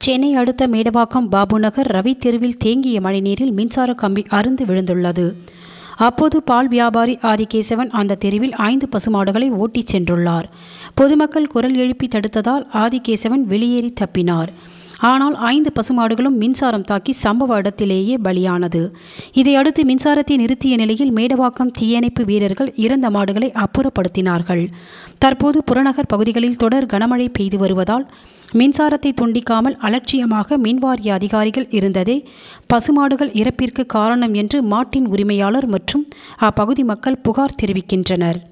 சென்னை அடுத்த மேடவாக்கம் பாபுநகர் ரவி தெருவில் தேங்கிய மழைநீரில் மின்சார கம்பி அறுந்து விழுந்துள்ளது. அப்போது பால் வியாபாரி ஆதிகேசவன் அந்த தெருவில் 5 பசுமாடுகளை ஓட்டிச் சென்றுள்ளார். பொதுமக்கள் குரல் எழுப்பி தடுத்ததால் ஆதிகேசவன் வெளியேறி தப்பினார். ஆனால் 5 பசுமாடுகளும் மின்சாரம் தாக்கி சம்பவ இடத்திலேயே பலியானது. இதையடுத்து மின்சாரத்தை நிறுத்திய நிலையில் மேடவாக்கம் தீயணைப்பு வீரர்கள் இறந்த மாடுகளை அப்புறப்படுத்தினார்கள். தற்போது புறநகர் பகுதிகளில் தொடர் கனமழை பெய்து வருவதால் மின்சாரத்தை துண்டிக்காமல் அலட்சியமாக மின்வாரிய அதிகாரிகள் இருந்ததே பசுமாடுகள் இறப்பிற்கு காரணம் என்று மாட்டின் உரிமையாளர் மற்றும் அப்பகுதி மக்கள் புகார் தெரிவிக்கின்றனர்.